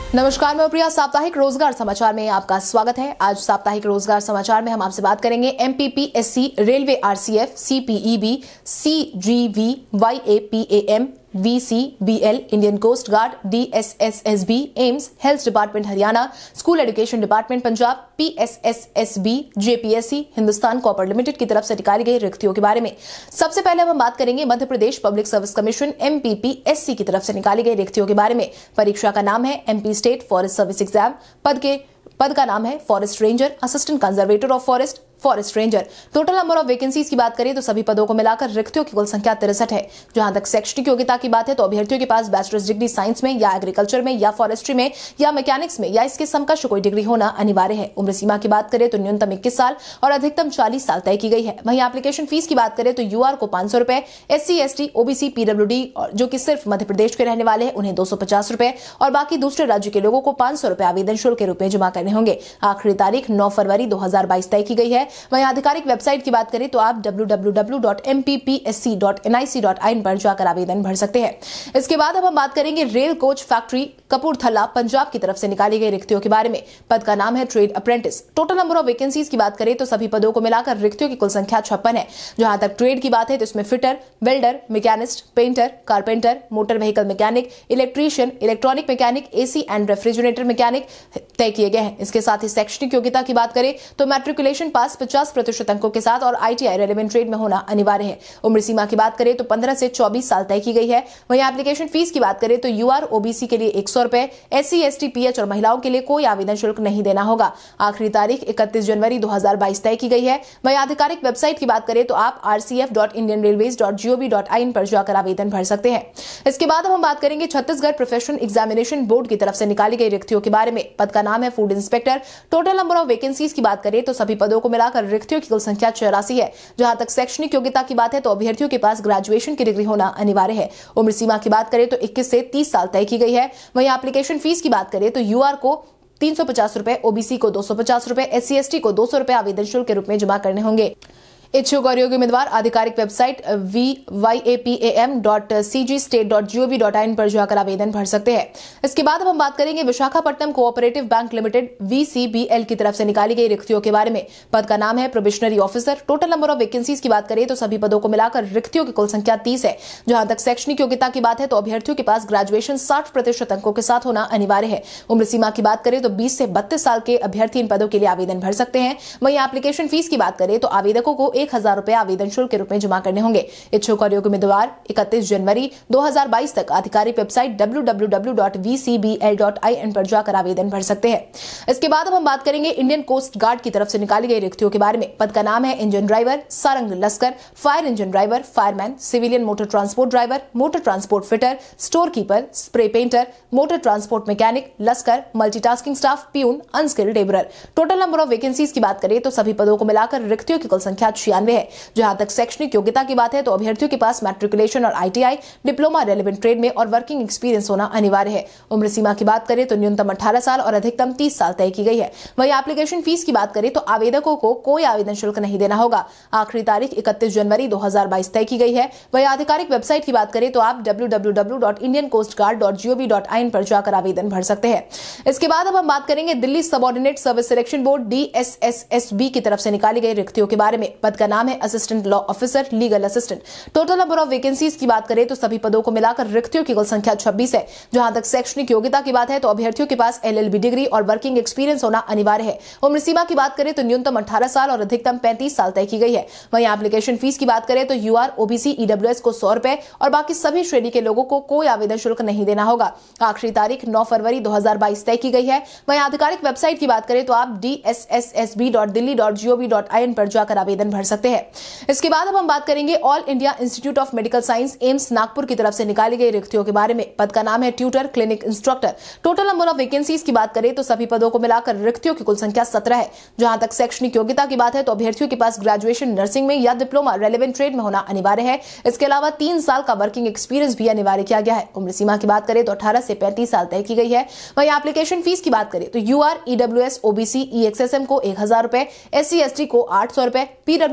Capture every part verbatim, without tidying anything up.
नमस्कार, मैं प्रिया। साप्ताहिक रोजगार समाचार में आपका स्वागत है। आज साप्ताहिक रोजगार समाचार में हम आपसे बात करेंगे MPPSC, railway RCF, CPEB, CGV, YAPAM, VCBL, Indian coast guard, DSSSB, AIIMS, health department Haryana, school education department Punjab, PSSSB, JPSC, Hindustan copper limited की तरफ से निकाली गई रिक्तियों के बारे में। सबसे पहले हम बात करेंगे Madhya Pradesh public service commission MPPSC की तरफ से निकाली गई रिक्तियों के बारे में। परीक्षा का नाम है MP state forest service exam. पद के पद का नाम है forest ranger, assistant conservator of forest, forest ranger. Total number of vacancies की बात करें तो सभी पदों को मिलाकर रिक्तियों की कुल संख्या तिरसठ है। जहां तक शैक्षणिक योग्यता की बात है तो अभ्यर्थियों के पास बैचलर्स डिग्री साइंस में या एग्रीकल्चर में या फॉरेस्ट्री में या मैकेनिक्स में या इसके समकक्ष कोई डिग्री होना अनिवार्य है। उम्र सीमा की बात करें तो न्यूनतम इक्कीस साल और अधिकतम चालीस साल तय की गई है। वहीं एप्लीकेशन फीस की बात करें तो यूआर को पांच सौ रुपए, S C S T, OBC, PWD जो कि सिर्फ मध्य प्रदेश के रहने वाले हैं उन्हें दो सौ पचास रुपए और बाकी दूसरे राज्य के लोगों को पांच सौ रुपए आवेदन शुल्क के रूप में जमा करने होंगे। आखिरी तारीख नौ फरवरी दो हजार बाईस तय की गई है। वहीं आधिकारिक वेबसाइट की बात करें तो आप W W W dot M P P S C dot N I C dot in पर जाकर आवेदन भर सकते हैं। इसके बाद अब हम बात करेंगे rail coach factory Kapurthala Punjab की तरफ से निकाली गई रिक्तियों के बारे में। पद का नाम है trade apprentice. Total number of vacancies की बात करें तो सभी पदों को मिलाकर रिक्तियों की कुल संख्या छप्पन है। जहां तक ट्रेड की बात है तो इसमें fitter, welder, machinist, painter, carpenter, motor vehicle mechanic, electrician, electronic mechanic, AC and refrigerator mechanic तय किए गए हैं। इसके साथ ही शैक्षणिक योग्यता की बात करें तो मैट्रिकुलेशन पास पचास प्रतिशत अंकों के साथ और आईटीआई रेलेवेंट ट्रेड में होना अनिवार्य है। उम्र सीमा की बात करें तो पंद्रह से चौबीस साल तय की गई है। वहीं एप्लीकेशन फीस की बात करें तो यूआर ओबीसी के लिए एक सौ रुपए, एससी एसटी पीएच और महिलाओं के लिए कोई आवेदन शुल्क नहीं देना होगा। आखिरी तारीख इकतीस जनवरी दो हजार बाईस तय की गई है। वहीं आधिकारिक वेबसाइट की बात करें तो आप R C F dot Indian railways dot G O V dot in पर जाकर आवेदन भर सकते हैं। इसके बाद हम बात करेंगे छत्तीसगढ़ प्रोफेशनल एग्जामिनेशन बोर्ड की तरफ से निकाली गई रिक्तियों के बारे में। पद का नाम है food inspector. Total number of vacancies की बात करें तो सभी पदों को मिलाकर रिक्तियों की कुल संख्या चौरासी है। जहां तक शैक्षणिक योग्यता की बात है तो अभ्यर्थियों के पास ग्रेजुएशन की डिग्री होना अनिवार्य है। उम्र सीमा की बात करें तो इक्कीस से तीस साल तय की गई है। वहीं एप्लीकेशन फीस की बात करें तो यूआर को तीन सौ पचास रुपए, ओबीसी को दो सौ पचास रुपए, एस सी एस टी को दो सौ रुपए आवेदन शुल्क के रूप में जमा करने होंगे। इच्छुक और योग्य उम्मीदवार आधिकारिक website V Y A P A M dot C G state dot G O V dot in पर जाकर आवेदन भर सकते हैं। इसके बाद अब हम बात करेंगे Visakhapatnam cooperative bank limited V C B L की तरफ से निकाली गई रिक्तियों के बारे में। पद का नाम है probationary officer. Total number of vacancies की बात करें तो सभी पदों को मिलाकर रिक्तियों की कुल संख्या तीस है। जहां तक शैक्षणिक योग्यता की बात है तो अभ्यर्थियों के पास ग्रेजुएशन साठ प्रतिशत अंकों के साथ होना अनिवार्य है। उम्र सीमा की बात करें तो बीस से बत्तीस साल के अभ्यर्थी इन पदों के लिए आवेदन भर सकते हैं। वहीं एप्लीकेशन फीस की बात करें तो आवेदकों को एक हजार रुपए आवेदन शुल्क के रूप में जमा करने होंगे। इच्छुक और योग्य उम्मीदवार इकतीस जनवरी दो हजार बाईस तक आधिकारिक website W W W dot V C B L dot in पर जाकर आवेदन भर सकते हैं। इसके बाद अब हम बात करेंगे इंडियन कोस्ट गार्ड की तरफ से निकाली गई रिक्तियों के बारे में। पद का नाम है इंजन ड्राइवर, सारंग लश्कर, fire engine driver, fireman, civilian motor transport driver, motor transport fitter, store keeper, spray painter, motor transport mechanic, लश्कर, multitasking staff, peon, unskilled labourer. Total number of vacancies की बात करें तो सभी पदों को मिलाकर रिक्तियों की कुल संख्या छियानवे है। जहां तक शैक्षणिक योग्यता की बात है तो अभ्यर्थियों के पास मैट्रिकुलेशन और आईटीआई, डिप्लोमा रेलेवेंट ट्रेड में और वर्किंग एक्सपीरियंस होना अनिवार्य है। उम्र सीमा की बात करें तो न्यूनतम अठारह साल और अधिकतम तीस साल तय की गई है। वहीं एप्लीकेशन फीस की बात करें तो आवेदकों को कोई आवेदन शुल्क नहीं देना होगा। आखिरी तारीख इकतीस जनवरी दो हजार बाईस तय की गई है। वहीं आधिकारिक वेबसाइट की बात करें तो आप W W W dot Indian coast guard dot G O V dot in पर जाकर आवेदन भर सकते हैं। इसके बाद अब हम बात करेंगे Delhi subordinate service selection board D S S S B की तरफ से निकाली गई रिक्तियों के बारे में। पद का नाम है assistant law officer, legal assistant. Total number of vacancies की बात करें तो सभी पदों को मिलाकर रिक्तियों की कुल संख्या छब्बीस है। जहां तक शैक्षणिक योग्यता की बात है तो अभ्यर्थियों के पास एल एल बी डिग्री और वर्किंग एक्सपीरियंस होना अनिवार्य है। उम्र सीमा की बात करें तो न्यूनतम अठारह साल और अधिकतम पैंतीस साल तय की गई है। वहीं एप्लीकेशन फीस की बात करें तो यूआर ओबीसी ईडब्ल्यूएस को सौ रुपए और बाकी सभी श्रेणी के लोगों को कोई आवेदन शुल्क नहीं देना होगा। आखिरी तारीख नौ फरवरी दो हजार बाईस तय की गई है। वहीं आधिकारिक वेबसाइट की बात करें तो आप D S S S B dot Delhi dot G O V dot in पर जाकर आवेदन भर सकते हैं। इसके बाद अब हम बात करेंगे all India institute of medical science AIIMS Nagpur की तरफ से निकाली गई रिक्तियों के बारे में। पद का नाम है tutor clinic instructor. Total number of vacancies की बात करें तो सभी पदों को मिलाकर रिक्तियों की कुल संख्या सत्रह है। जहां तक शैक्षणिक योग्यता की बात है तो अभ्यर्थियों के पास ग्रेजुएशन नर्सिंग में या डिप्लोमा रेलेवेंट ट्रेड में होना अनिवार्य है। इसके अलावा तीन साल का वर्किंग एक्सपीरियंस भी अनिवार्य किया गया है। उम्र सीमा की बात करें तो अठारह से पैंतीस साल तय की गई है। वहीं एप्लीकेशन फीस की बात करें तो यूआर ईडब्ल्यूएस ओबीसी ईएक्सएसएम को एक हजार रुपए, एस सी एस टी को आठ सौ रुपए, पीडब्ल्यू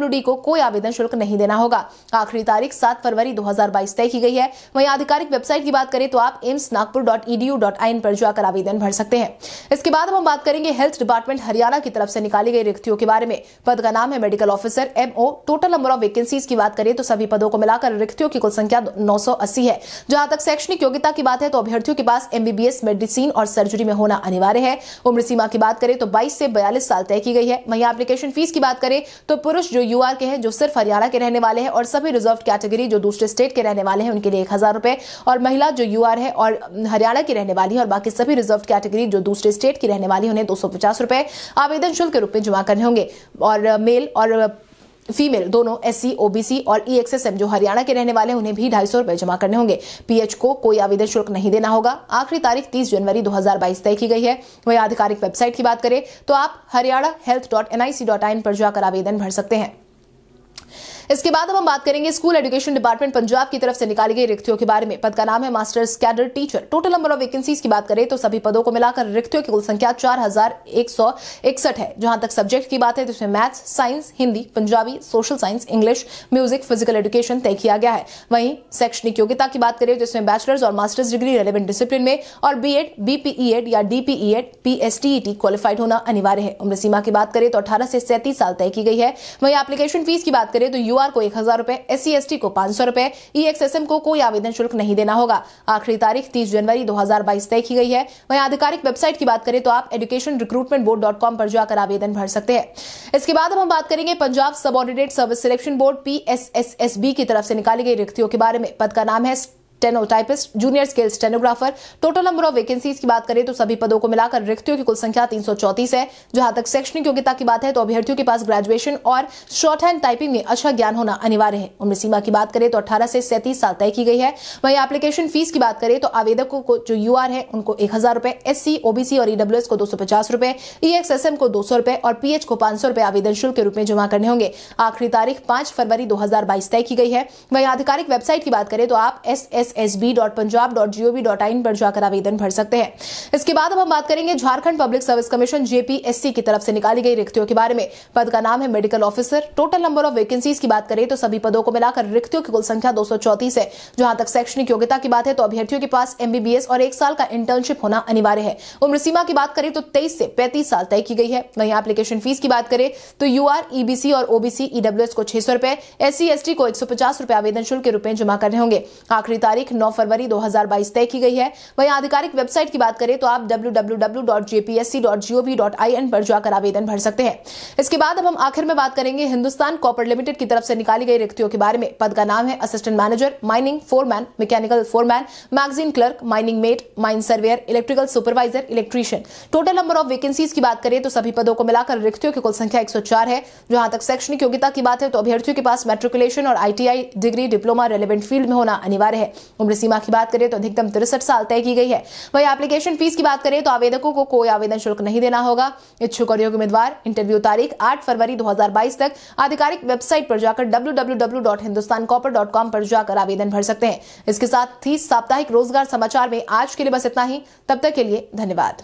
पीडब्ल्यूडी को कोई आवेदन शुल्क नहीं देना होगा। आखिरी तारीख सात फरवरी दो हजार बाईस तय की गई है। वहीं आधिकारिक वेबसाइट की बात करें तो आप AIIMS Nagpur dot E D U dot I N पर जाकर आवेदन भर सकते हैं। इसके बाद हम बात करेंगे हेल्थ डिपार्टमेंट हरियाणा की तरफ से निकाली गई रिक्तियों के बारे में। पद का नाम है medical officer M O. Total number of vacancies की बात करें तो सभी पदों को मिलाकर रिक्तियों की कुल संख्या नौ सौ अस्सी है। जहां तक शैक्षणिक योग्यता की बात है तो अभ्यर्थियों के पास एमबीबीएस मेडिसिन और सर्जरी में होना अनिवार्य है। उम्र सीमा की बात करें तो बाईस से बयालीस साल तय की गई है। वहीं एप्लीकेशन फीस की बात करें तो पुरुष जो यूआर के हैं, जो सिर्फ हरियाणा के रहने वाले हैं, और सभी रिजर्व कैटेगरी जो दूसरे स्टेट के रहने वाले हैं उनके लिए एक हजार रुपए, और महिला जो यूआर है और हरियाणा की रहने वाली है और बाकी सभी रिजर्व कैटेगरी जो दूसरे स्टेट की रहने वाली है उन्हें दो सौ पचास रुपए आवेदन शुल्क के रूप में जमा करने होंगे। और मेल और फीमेल दोनों एससी, ओबीसी और ईएक्सएसएम जो हरियाणा के रहने वाले हैं उन्हें भी ढाई सौ रुपए जमा करने होंगे। पीएच को कोई आवेदन शुल्क नहीं देना होगा। आखिरी तारीख तीस जनवरी दो हजार बाईस तय की गई है। वहीं आधिकारिक वेबसाइट की बात करें तो आप Haryana health dot N I C dot I N पर जाकर आवेदन भर सकते हैं। इसके बाद हम बात करेंगे स्कूल एजुकेशन डिपार्टमेंट पंजाब की तरफ से निकाली गई रिक्तियों के बारे में। पद का नाम है masters cadre teacher. Total number of vacancies की बात करें तो सभी पदों को मिलाकर रिक्तियों की कुल संख्या चार हजार एक सौ इकसठ है। जहां तक सब्जेक्ट की बात है तो इसमें maths, science, Hindi, Punjabi, social science, English, music, physical education तय किया गया है। वहीं शैक्षणिक योग्यता की बात करें तो इसमें बैचलर्स और मास्टर्स डिग्री रेलेवेंट डिसिप्लिन में और बीएड, बीपीईएड या डीपीईएड, पीएसटीईटी क्वालिफाइड होना अनिवार्य है। उम्र सीमा की बात करें तो अठारह से सैंतीस साल तय की गई है। वहीं एप्लीकेशन फीस की बात करें तो यूआर को एक हजार रुपए, एससी एसटी को पांच सौ रुपए, ईएक्सएसएम को कोई आवेदन शुल्क नहीं देना होगा। आखिरी तारीख तीस जनवरी दो हजार बाईस तय की गई है। वहीं आधिकारिक वेबसाइट की बात करें तो आप education recruitment board dot com पर जाकर आवेदन भर सकते हैं। इसके बाद हम बात करेंगे Punjab subordinate service selection board P S S S B की तरफ से निकाली गई रिक्तियों के बारे में। पद का नाम है stenotypist, junior scale stenographer. Total number of vacancies की बात करें तो सभी पदों को मिलाकर रिक्तियों की कुल संख्या तीन सौ चौंतीस है। जहां तक शैक्षणिक योग्यता की बात है तो अभ्यर्थियों के पास ग्रेजुएशन और शॉर्ट हैंड टाइपिंग में अच्छा ज्ञान होना अनिवार्य है। उम्र सीमा की बात करें तो अठारह से सैंतीस साल तय की गई है। वहीं एप्लीकेशन फीस की बात करें तो आवेदकों को जो यूआर है उनको एक हजार रुपए, एससी, ओबीसी और ईडब्ल्यूएस को दो सौ पचास रुपए, ईएक्सएसएम को दो सौ रुपए और पीएच को पांच सौ रुपए आवेदन शुल्क के रूप में जमा करने होंगे। आखिरी तारीख पांच फरवरी दो हजार बाईस तय की गई है। वहीं आधिकारिक वेबसाइट की बात करें तो आप S S S B dot Punjab dot G O V dot I N पर जाकर आवेदन भर सकते हैं। इसके बाद अब हम बात करेंगे Jharkhand public service commission JPSC की तरफ से निकाली गई रिक्तियों के बारे में। पद का नाम है medical officer. Total number of vacancies की बात करें तो सभी पदों को मिलाकर रिक्तियों की कुल संख्या दो सौ चौंतीस है। जहां तक शैक्षणिक योग्यता की बात है तो अभ्यर्थियों के पास एमबीबीएस और एक साल का इंटर्नशिप होना अनिवार्य है। उम्र सीमा की बात करें तो तेईस से पैंतीस साल तय की गई है। वहीं एप्लीकेशन फीस की बात करें तो यूआर, ईबीसी और ओबीसी, ईडब्ल्यूएस को छह सौ रुपए, एससी एसटी को एक सौ पचास रुपए आवेदन शुल्क के रूप में जमा करने होंगे। आखिरी तारीख नौ फरवरी दो हजार बाईस तय की गई है। वहीं आधिकारिक वेबसाइट की बात करें तो आप W W W dot J P S C dot G O V dot I N पर जाकर आवेदन भर सकते हैं। इसके बाद अब हम आखिर में बात करेंगे हिंदुस्तान कॉपर लिमिटेड की तरफ से निकाली गई रिक्तियों के बारे में। पद का नाम है assistant manager, mining foreman, mechanical foreman, magazine clerk, mining mate, mine surveyor, electrical supervisor, electrician. Total number of vacancies की बात करें तो सभी पदों को मिलाकर रिक्तियों की कुल संख्या एक सौ चार है। जहां तक शैक्षणिक योग्यता की बात है तो अभ्यर्थियों के पास मैट्रिकुलेशन और ITI degree, diploma relevant field में होना अनिवार्य है। उम्र सीमा की बात करें तो अधिकतम तिरसठ साल तय की गई है। वहीं एप्लीकेशन फीस की बात करें तो आवेदकों को कोई आवेदन शुल्क नहीं देना होगा। इच्छुक और योग्य उम्मीदवार इंटरव्यू तारीख आठ फरवरी दो हजार बाईस तक आधिकारिक वेबसाइट पर जाकर W W W dot Hindustan Copper dot com पर जाकर आवेदन भर सकते हैं। इसके साथ ही साप्ताहिक रोजगार समाचार में आज के लिए बस इतना ही। तब तक के लिए धन्यवाद।